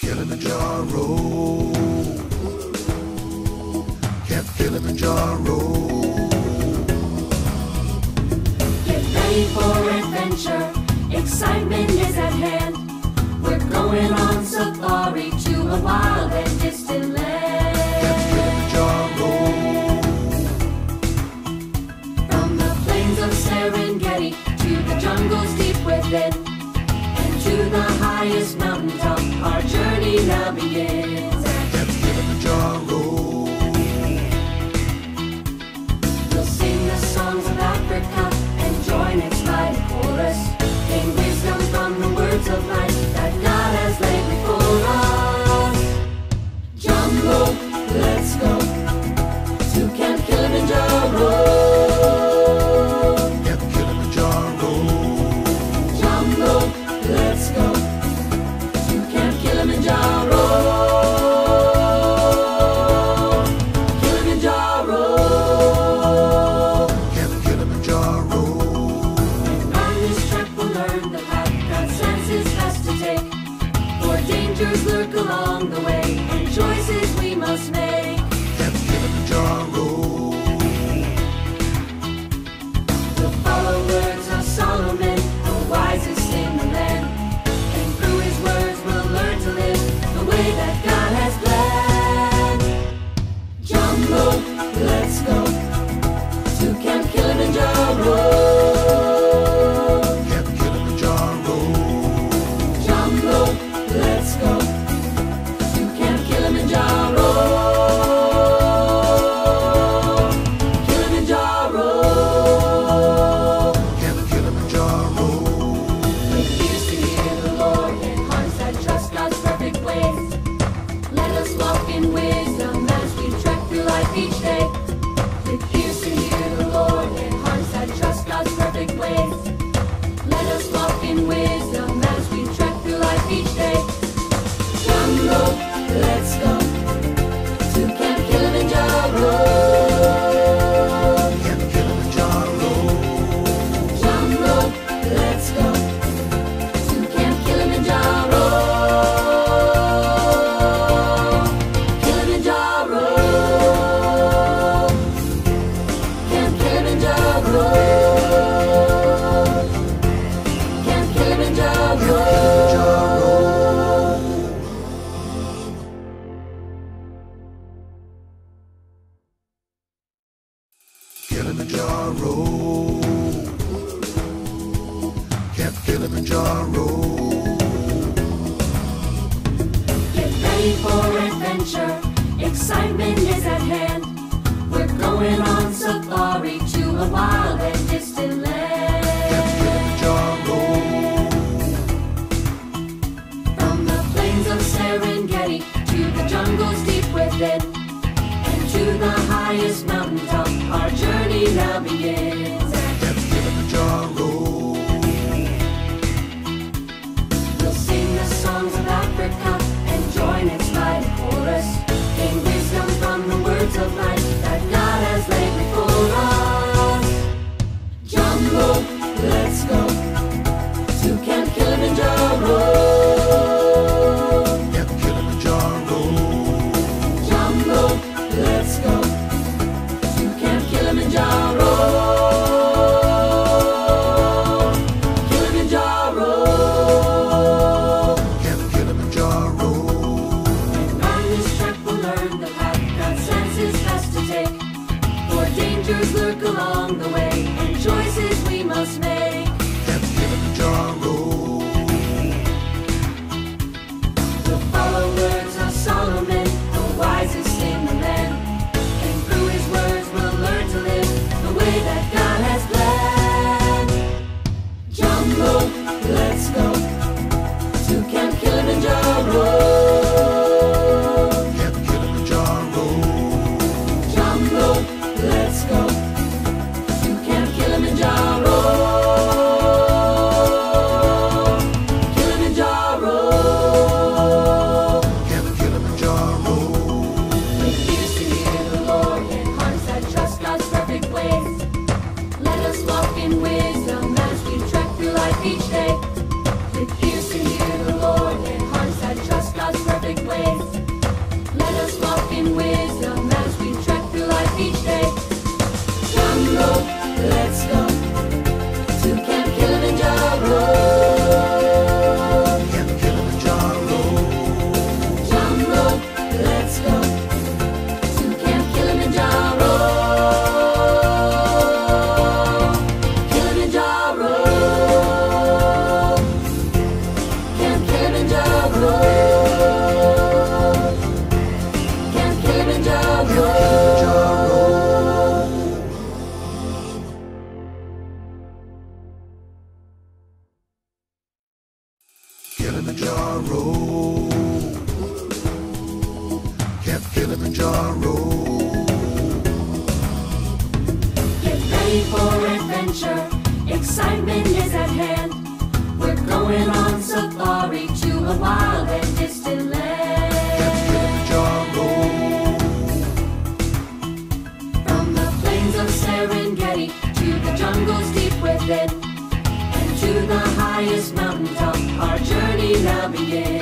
Kilimanjaro, Camp Kilimanjaro. Get ready for adventure, excitement is at hand. We're going on safari to a wild and distant land. Camp Kilimanjaro, From the plains of Serengeti to the jungles deep within, and to the highest mountaintop, our journey now begins. Camp Kilimanjaro, We'll sing the songs of Africa and join its mighty chorus, gain wisdom from the words of life that God has laid before us. Jumbo, let's go to Camp Kilimanjaro. Camp Kilimanjaro, Jumbo, let's go to Camp Kilimanjaro. Kilimanjaro. Camp Kilimanjaro, On this trek we'll learn the path God says is best to take. For dangers lurk along the way, and choices we must make. Camp Kilimanjaro, We'll follow words of Solomon, the wisest in the land. And through his words we'll learn to live the way that God has planned. Jumbo, let's go to Camp Kilimanjaro. Camp Kilimanjaro, Jumbo, let's go to Camp Kilimanjaro. Kilimanjaro. Camp Kilimanjaro, With ears to hear the Lord and hearts that trust God's perfect ways. Let us walk in wisdom as we trek through life each day. With ears to hear the Lord and hearts that trust God's perfect ways. Let us walk in wisdom as we trek through life each day. Jumbo, let's go to Camp Kilimanjaro. Camp Kilimanjaro, Jumbo, let's go to Camp Kilimanjaro. Kilimanjaro. Camp Kilimanjaro. Camp Kilimanjaro. Kilimanjaro, Camp Kilimanjaro, Get ready for adventure, excitement is at hand. We're going on safari to a wild and distant land. Kilimanjaro, From the plains of Serengeti to the jungles deep within, and to the highest mountaintop, our journey now begins. Camp Kilimanjaro, We'll sing the songs of Africa and join its mighty chorus, gain wisdom from the words of life that God has laid before us. Jumbo, let's go to Camp Kilimanjaro. Camp Kilimanjaro, Jumbo, let's go to Camp Kilimanjaro. Kilimanjaro. Get ready for adventure, excitement is at hand. We're going on safari to a wild and distant land. Kilimanjaro. From the plains of Serengeti to the jungles deep within, and to the highest mountaintop, our journey now begins.